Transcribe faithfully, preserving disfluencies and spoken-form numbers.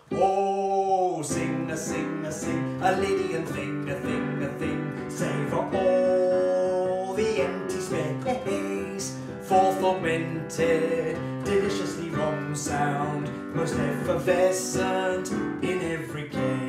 Oh, sing a sing a sing, a Lydian thing, a thing, a thing. Savour all the empty space. Fourth augmented, deliciously wrong sound, most effervescent in every case.